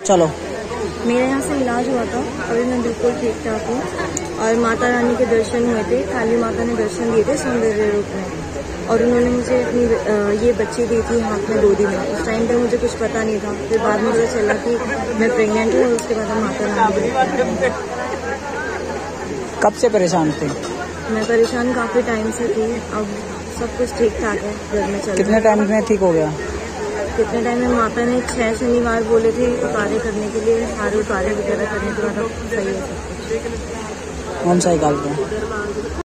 चलो। मेरे यहाँ से इलाज हुआ था, अभी मैं बिल्कुल ठीक ठाक हूँ और माता रानी के दर्शन हुए थे। काली माता ने दर्शन दिए थे सौंदर्य रूप में और उन्होंने मुझे अपनी ये बच्ची दी थी हाथ में गोदी में। उस टाइम पे मुझे कुछ पता नहीं था, फिर बाद में पता चला कि मैं प्रेग्नेंट हूँ और उसके बाद हम माता रानी। कब से परेशान थे? मैं परेशान काफ़ी टाइम से थी, अब सब कुछ ठीक ठाक है, घर में चल। कितने टाइम में ठीक हो गया? कितने टाइम में? माता ने 6 शनिवार बोले थे उतारे करने के लिए, सारे उतारे वगैरह करने के बाद अब सही है सब कुछ। कौन सा निकालते हैं?